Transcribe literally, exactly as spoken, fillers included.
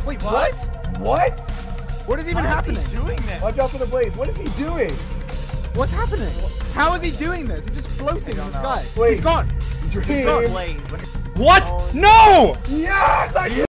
Wait, what? What? What is even How happening? Is he doing this? Watch out for the blaze. What is he doing? What's happening? How is he doing this? He's just floating in the sky. Wait. He's gone. He's He's got blaze. What? Oh, No! Yes! I